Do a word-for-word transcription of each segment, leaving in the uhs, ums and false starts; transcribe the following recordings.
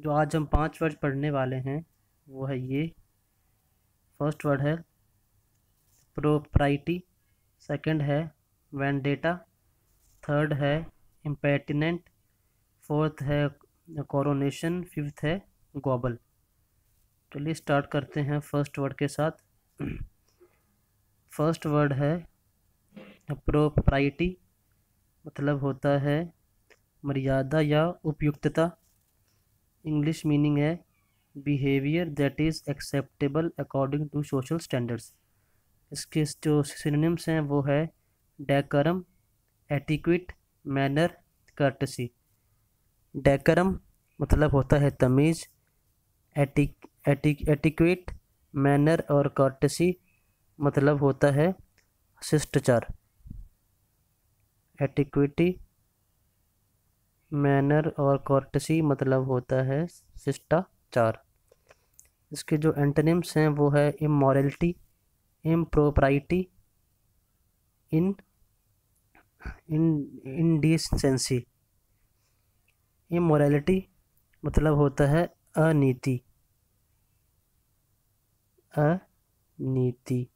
जो आज हम पांच वर्ड पढ़ने वाले हैं वो है ये। फर्स्ट वर्ड है प्रोप्राइटी, सेकंड है वेंडेटा, थर्ड है इम्पेटिनेंट, फोर्थ है कोरोनेशन, फिफ्थ है गॉबल। चलिए स्टार्ट करते हैं फर्स्ट वर्ड के साथ। फर्स्ट वर्ड है प्रोप्राइटी, मतलब होता है मर्यादा या उपयुक्तता। इंग्लिश मीनिंग है behaviour that is acceptable according to social standards. इसके जो सिनोनिम्स हैं वो है डेकरम, एटिक्विट, मैनर, कर्टसी। डेकरम मतलब होता है तमीज़, एटिक एटिक एटिक्विट, मैनर और कर्टसी मतलब होता है शिष्टाचार। एटिक्विटी, मैनर और कर्टसी मतलब होता है शिष्टाचार। इसके जो एंटोनिम्स हैं वो है इमोरलिटी, इम्प्रोप्राइटी, इन इंडिसेंसी। इमोरलिटी मतलब होता है अनीति, अनीति।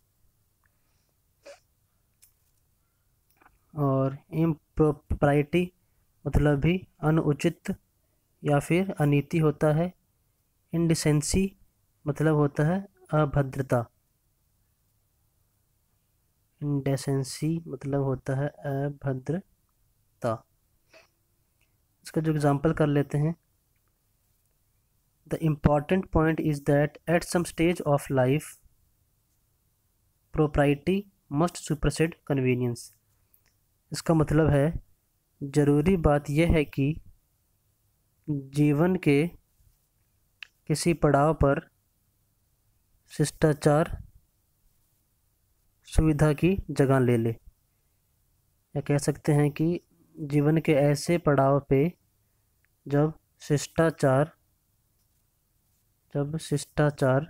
और इम्प्रोप्राइटी मतलब भी अनुचित या फिर अनीति होता है। इंडिसेंसी मतलब होता है अभद्रता, इंडेसेंसी मतलब होता है अभद्रता। इसका जो एग्जांपल कर लेते हैं। The important point is that at some stage of life propriety must supersede convenience. इसका मतलब है ज़रूरी बात यह है कि जीवन के किसी पड़ाव पर शिष्टाचार सुविधा की जगह ले ले, या कह सकते हैं कि जीवन के ऐसे पड़ाव पे जब शिष्टाचार जब शिष्टाचार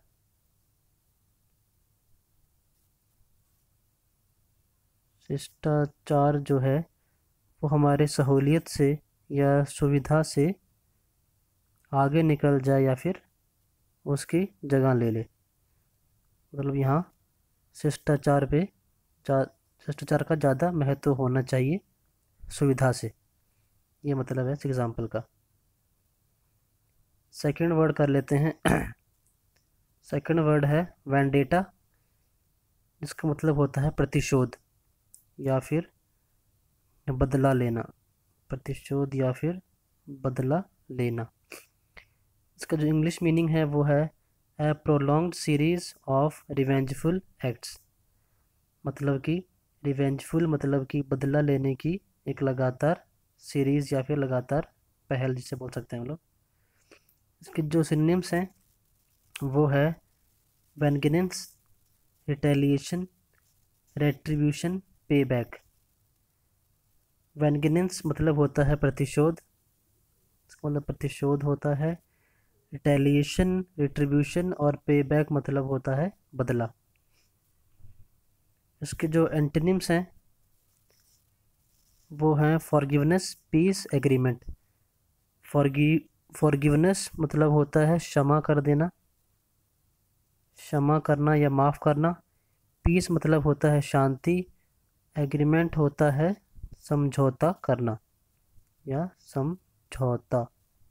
शिष्टाचार जो है वो हमारे सहूलियत से या सुविधा से आगे निकल जाए या फिर उसकी जगह ले ले। मतलब यहाँ शिष्टाचार पे शिष्टाचार का ज़्यादा महत्व होना चाहिए सुविधा से, ये मतलब है इस एग्जाम्पल का। सेकंड वर्ड कर लेते हैं। सेकंड वर्ड है वेंडेटा, जिसका मतलब होता है प्रतिशोध या फिर बदला लेना। प्रतिशोध या फिर बदला लेना। इसका जो इंग्लिश मीनिंग है वो है a prolonged series of revengeful acts. मतलब कि रिवेंजफुल मतलब कि बदला लेने की एक लगातार सीरीज़ या फिर लगातार पहल, जिसे बोल सकते हैं हम लोग। इसके जो सिनोनिम्स हैं वो है vengeance, retaliation, retribution, pay back. Vengeance मतलब होता है प्रतिशोध, इसका मतलब प्रतिशोध होता है। रिटेलिएशन, रिट्रीब्यूशन और पे बैक मतलब होता है बदला। इसके जो एंटोनिम्स हैं वो हैं फॉरगिवनेस, पीस, एग्रीमेंट। फॉरगी फॉरगिवनेस मतलब होता है क्षमा कर देना, क्षमा करना या माफ़ करना। पीस मतलब होता है शांति। एग्रीमेंट होता है समझौता करना या समझौता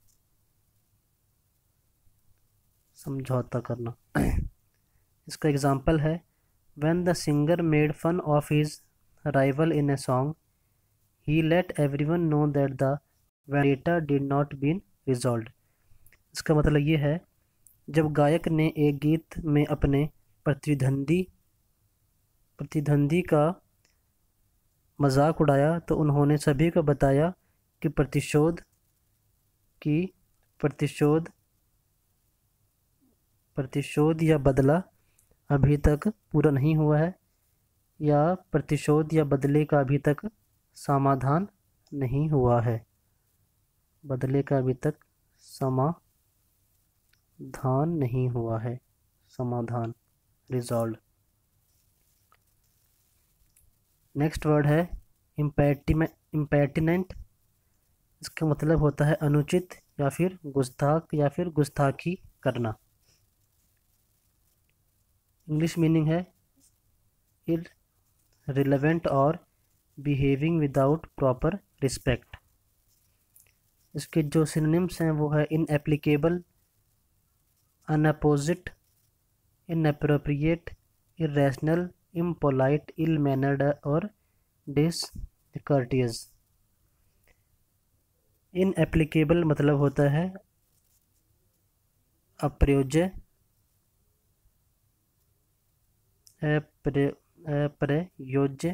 समझौता करना। इसका एग्जाम्पल है When the singer made fun of his rival in a song, he let everyone know that the vendetta did not been resolved. इसका मतलब ये है जब गायक ने एक गीत में अपने प्रतिद्वंदी प्रतिद्वंदी का मजाक उड़ाया तो उन्होंने सभी को बताया कि प्रतिशोध की प्रतिशोध प्रतिशोध या बदला अभी तक पूरा नहीं हुआ है, या प्रतिशोध या बदले का अभी तक समाधान नहीं हुआ है। बदले का अभी तक समाधान नहीं हुआ है, समाधान, रिजॉल्व। नेक्स्ट वर्ड है इम्पेटिनेंट। इसका मतलब होता है अनुचित या फिर गुस्ताख या फिर गुस्ताखी करना। इंग्लिश मीनिंग है इररिलेवेंट और बिहेविंग विदाउट प्रॉपर रिस्पेक्ट। इसके जो सिनोनिम्स हैं वो है inapplicable, unapposite, inappropriate, irrational, impolite, ill mannered और डिसकर्टियस। इनएप्लीकेबल मतलब होता है अप्रयोज्य, अप्रयोज्य,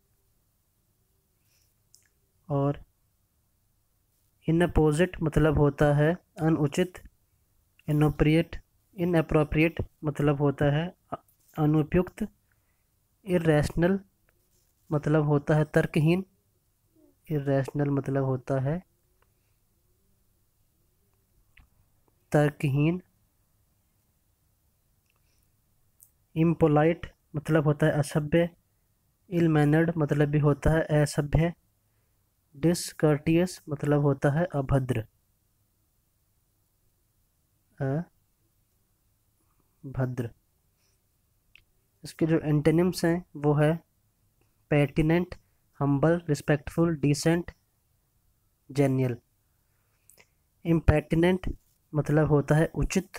और इनअपोजिट मतलब होता है अनुचित, इनोप्रिएट इनअप्रोप्रिएट मतलब होता है अनुपयुक्त, इरेशनल मतलब होता है तर्कहीन, इरेशनल मतलब होता है तर्कहीन, इम्पोलाइट मतलब होता है असभ्य, इल मैनर्ड मतलब भी होता है असभ्य, डिसकर्टियस मतलब होता है अभद्र, अभद्र। इसके जो एंटोनिम्स हैं वो है pertinent, humble, respectful, decent, genuine. Impertinent मतलब होता है उचित,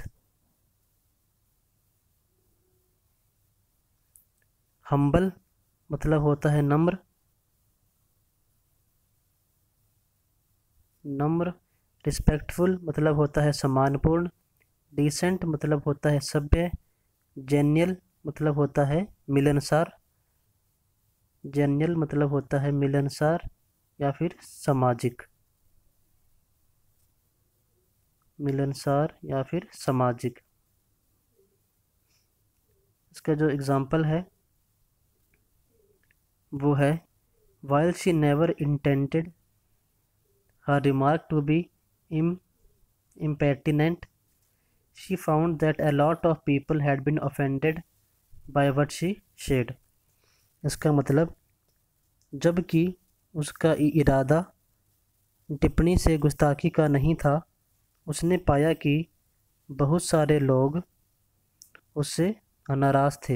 हम्बल मतलब होता है नम्र, नम्र, रिस्पेक्टफुल मतलब होता है सम्मानपूर्ण, डिसेंट मतलब होता है सभ्य, जेन्युइन मतलब होता है मिलनसार, जेन्युइन मतलब होता है मिलनसार या फिर सामाजिक, मिलनसार या फिर सामाजिक। इसका जो एग्जाम्पल है वो है while she never intended her remark to be im- impertinent, she found that a lot of people had been offended by what she said। इसका मतलब जबकि उसका इरादा टिप्पणी से गुस्ताखी का नहीं था, उसने पाया कि बहुत सारे लोग उससे नाराज थे।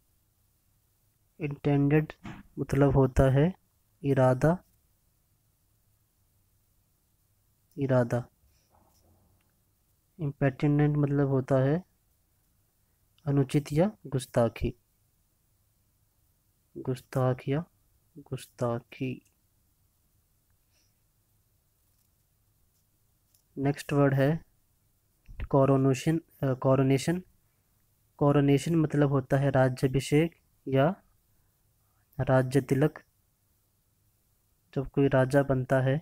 इंटेंडेड मतलब होता है इरादा, इरादा। इम्पेर्टिनेंट मतलब होता है अनुचित या गुस्ताखी, गुस्ताख या गुस्ताखी। नेक्स्ट वर्ड है कोरोनेशन, कोरोनेशन। कोरोनेशन मतलब होता है राज्याभिषेक या राज्य तिलक। जब कोई राजा बनता है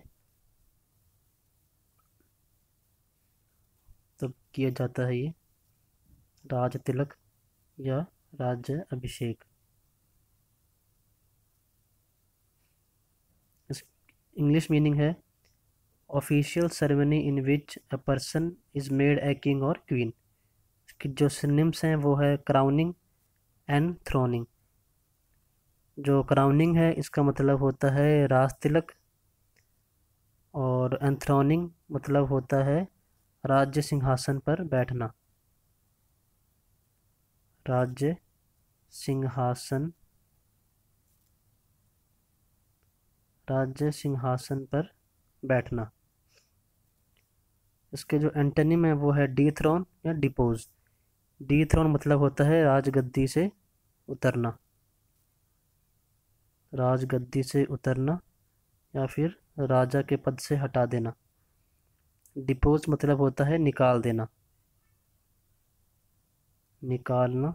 तब किया जाता है ये राज तिलक या राज्य अभिषेक। इंग्लिश मीनिंग है official ceremony in which a person is made a king और क्वीन। इसकी जो सिनोनिम्स हैं वो है क्राउनिंग एंड थ्रोनिंग। जो क्राउनिंग है इसका मतलब होता है राज तिलक, और एंथ्रोनिंग मतलब होता है राज्य सिंहासन पर बैठना, राज्य सिंहासन, राज्य सिंहासन पर बैठना। इसके जो एंटोनिम है वो है डीथ्रोन या डिपोज। डीथ्रोन मतलब होता है राजगद्दी से उतरना, राजगद्दी से उतरना या फिर राजा के पद से हटा देना। डिपोज मतलब होता है निकाल देना, निकालना,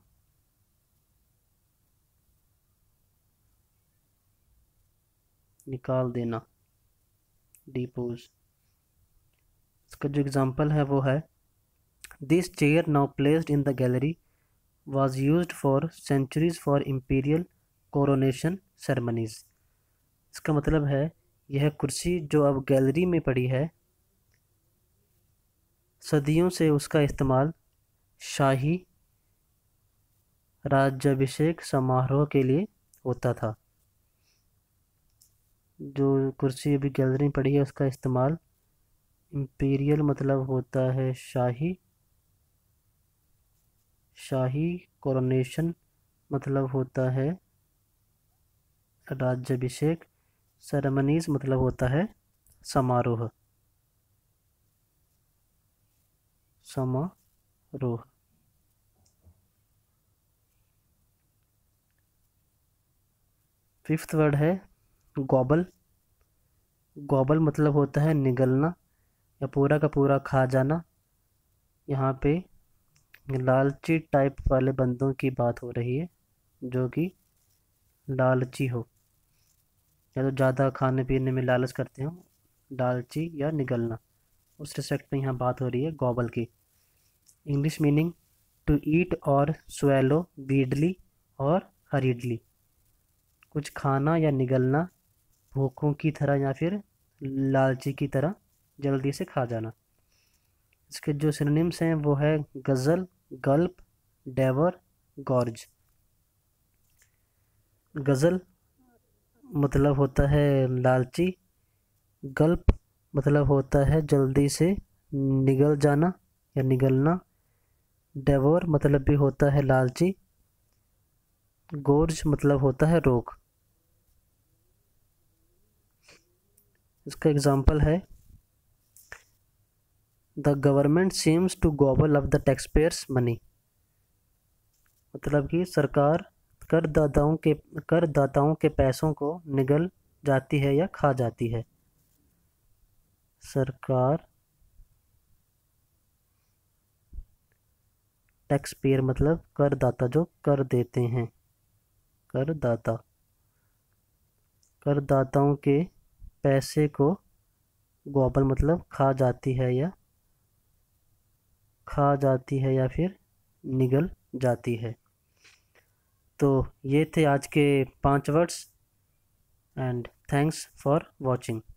निकाल देना, डिपोज। इसका जो एग्जाम्पल है वो है this chair now placed in the gallery was used for centuries for imperial coronation ceremonies। इसका मतलब है यह कुर्सी जो अब गैलरी में पड़ी है, सदियों से उसका इस्तेमाल शाही राज्याभिषेक समारोह के लिए होता था। जो कुर्सी अभी गैलरी में पड़ी है उसका इस्तेमाल इम्पीरियल मतलब होता है शाही, शाही। कोरोनेशन मतलब होता है राज्याभिषेक। सेरेमनीज मतलब होता है समारोह, समारोह। फिफ्थ वर्ड है गॉबल। गॉबल मतलब होता है निगलना या पूरा का पूरा खा जाना। यहाँ पे लालची टाइप वाले बंदों की बात हो रही है जो कि लालची हो या तो ज़्यादा खाने पीने में लालच करते हो, लालची या निगलना, उस रिस्पेक्ट में यहाँ बात हो रही है गॉबल की। इंग्लिश मीनिंग टू ईट और स्वेलो बीडली और हरीडली, कुछ खाना या निगलना भूखों की तरह या फिर लालची की तरह जल्दी से खा जाना। इसके जो सिनोनिम्स हैं वो है गज़ल, गल्प, डेवर, गॉर्ज। गज़ल मतलब होता है लालची, गल्प मतलब होता है जल्दी से निगल जाना या निगलना, डेवोर मतलब भी होता है लालची, गोर्ज मतलब होता है रोग। इसका एग्जाम्पल है the government seems to gobble up the taxpayers money, मतलब कि सरकार करदाताओं के करदाताओं के पैसों को निगल जाती है या खा जाती है। सरकार, टैक्स पेयर मतलब करदाता जो कर देते हैं, करदाता, करदाताओं के पैसे को गॉबल मतलब खा जाती है या खा जाती है या फिर निगल जाती है। तो ये थे आज के पांच words and thanks for watching.